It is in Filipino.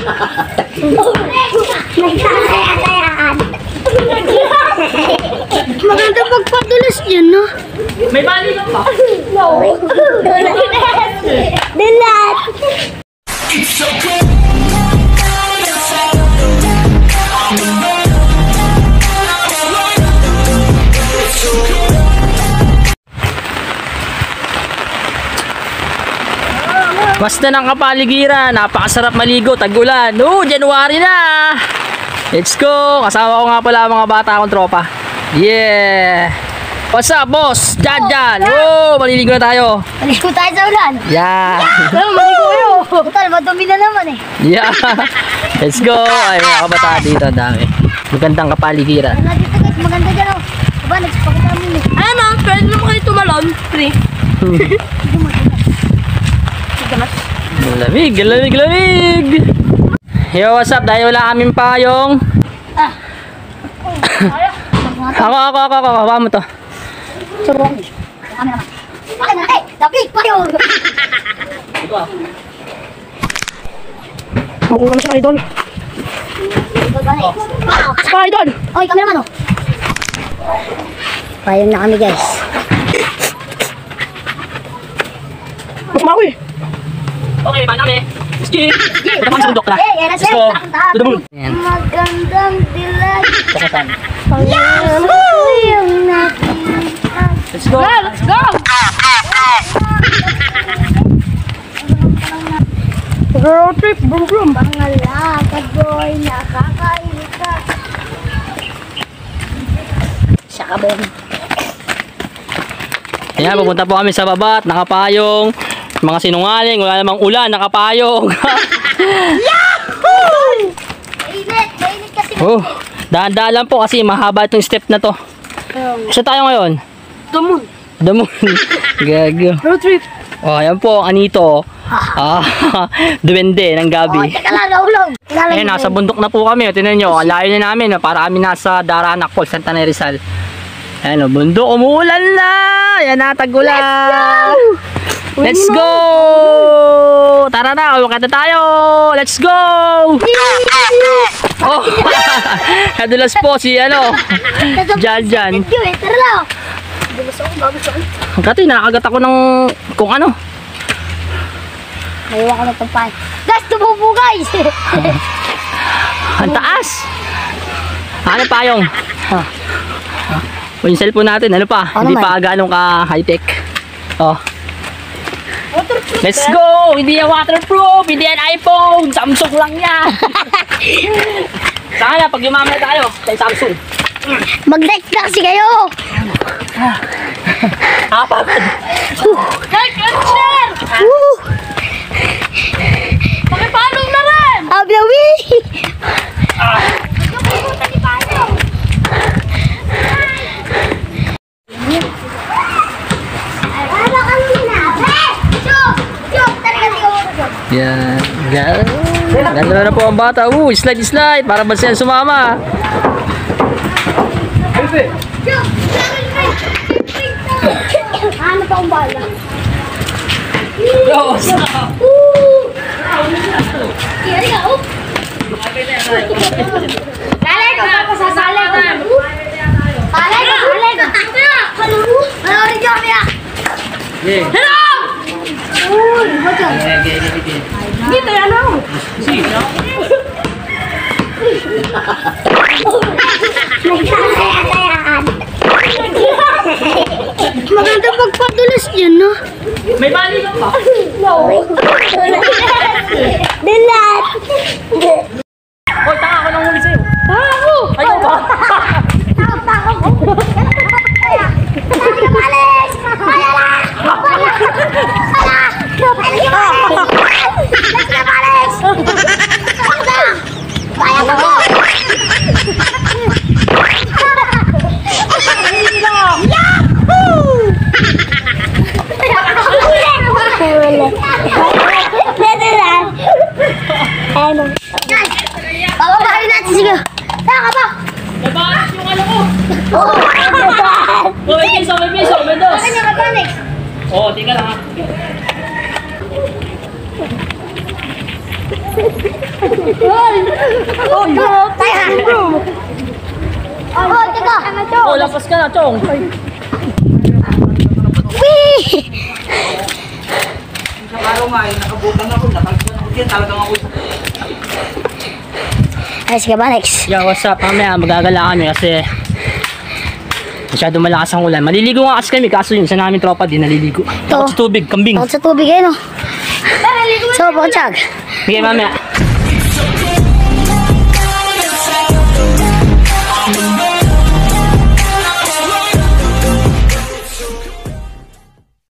Nagkakayaan. Maganda pagpadulas yun, no? May bali lang ba? No. Dilat. Basta ng kapaligiran, napakasarap maligo, tag-ulan. January na! Let's go! Kasama ko nga pala mga bata akong tropa. Yeah! What's up, boss? Jan! Maliligo na tayo. Maligo tayo sa ulan. Yeah! Maligo kayo. Total, madumi na naman eh. Yeah! Let's go! Ay, mga kabataan dito, ang dami. Magandang kapaligiran. Ano dito guys, maganda dyan oh. Aba, nagsipakat namin eh. Ano ma'am, pwede naman kayo tumalon? Free. Lamig! Yo, what's up? Dahil wala kaming payong. Ako. Hawa mo to. Surong. Kami naman. Bakit na? Tapi, payong. Makuha na siya idol. Sa idol! Oy, kami naman oh. Payong na kami guys. Mas mako eh. Okay, paano kami? Ski! Ito kami sa bundok na. Let's go! To the moon! Magandang dilag. Saan? Yahoo! Yung nakita. Let's go! Let's go! Road trip, boom boom. Pangalakad boy, nakakailita. Sakabon. Ayan, pupunta po kami sa baba at nakapayong. Mga sinungaling, wala namang ulan, nakapayong. Yahoo! Mainit kasi. Dahan-dahan lang po kasi mahaba itong step na to. Saan tayo ngayon? Tumun. The moon. Gago. Road trip. Ayan po, Anito. Duwende ng gabi. Teka lang, naulog. Ayan, nasa bundok na po kami. Tingnan nyo, ang layo na namin. Para kami nasa Daranak Falls, Santa Ana Rizal. Ayan, bundok, umuulan na. Ayan na, tag-ulan. Let's go! Tara na, umakit na tayo! Let's go! Oh! Nadulas po si Jan. Thank you eh, tara lang. Dulas ako, bagus ako. Kati, nakakagat ako ng kung ano. Naiwa ko na itong pahay. Guys, tumubo guys! Ang taas! Ano payong? Yung cellphone natin, ano pa? Hindi pa ganong ka high-tech. Oh. Let's go! Hindi yan waterproof, hindi yan iPhone, Samsung lang yan. Saka na, pag yumaman na tayo, tayo Samsung. Mag-like na kasi kayo! Nakapagod. Like and share! Pakipalong na rin! Ablawi! Yan. Ganda na po ang bata. Slide. Para ba siya sumama? Ano pa ang bala? Go! Lalay ko, papasasalay ko. Salay ko. Ano rin kami ah? Hello! Uy, ba't yan? Dito yan ako. Nagkakayaan. Maganda pagpadulas yun, no? May bali lang ba? No. Dilat. Hoy, tanga ako nang huli sa'yo. Ako! Ayaw ba? Takot ko. Alis! Kaya lang! Bababahin natin, sige. Tara ka pa. Nabakas yung ano ko. Oo. May piso, may dos. Bakit niya mechanic? Oo, tingnan lang ha. Oh, teka. Oh, lapas ka na, Chong. Wee! Isang araw nga, nakabutang ako, natalagyan ako dyan, talagang ako. Ay, sige ba, next? Yo, what's up? Mamaya magagala kami kasi masyado malakas ang ulan. Maliligo nga kasi kami, kaso yun sa namin tropa din naliligo. Takot sa tubig, kambing. Takot sa tubig eh, no? So, Pochag. Sige, mamaya.